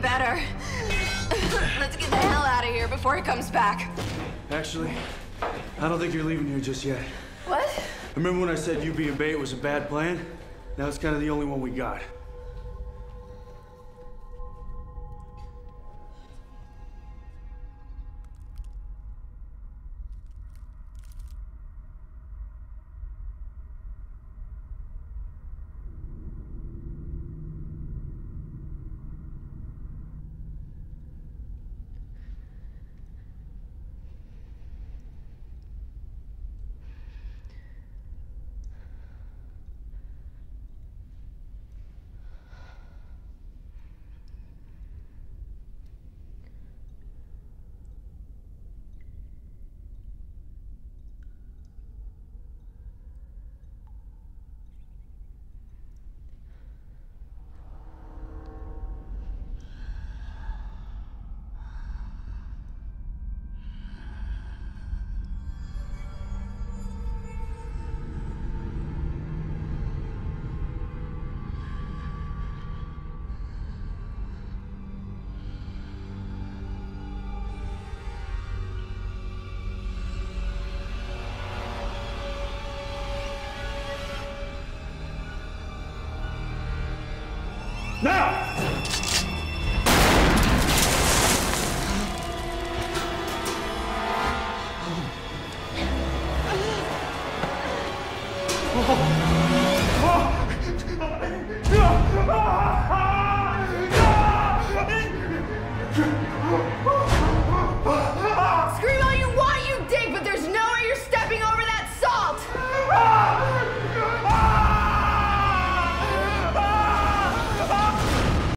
better. Let's get the hell out of here before he comes back. Actually, I don't think you're leaving here just yet. What? Remember when I said you being bait was a bad plan? Now it's kind of the only one we got. Now!